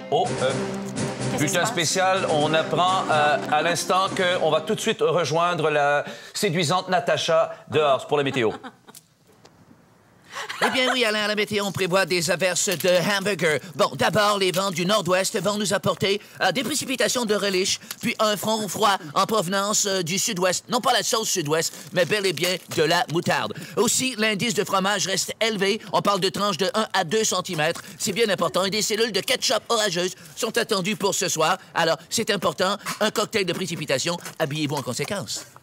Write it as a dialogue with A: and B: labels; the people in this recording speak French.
A: Oh, bulletin spécial, on apprend à l'instant qu'on va tout de suite rejoindre la séduisante Natacha dehors. C'est pour la météo.
B: Eh bien oui, Alain, à la météo, on prévoit des averses de hamburger. Bon, d'abord, les vents du nord-ouest vont nous apporter des précipitations de relish, puis un front froid en provenance du sud-ouest. Non pas la sauce sud-ouest, mais bel et bien de la moutarde. Aussi, l'indice de fromage reste élevé. On parle de tranches de 1 à 2 cm. C'est bien important. Et des cellules de ketchup orageuses sont attendues pour ce soir. Alors, c'est important. Un cocktail de précipitation. Habillez-vous en conséquence.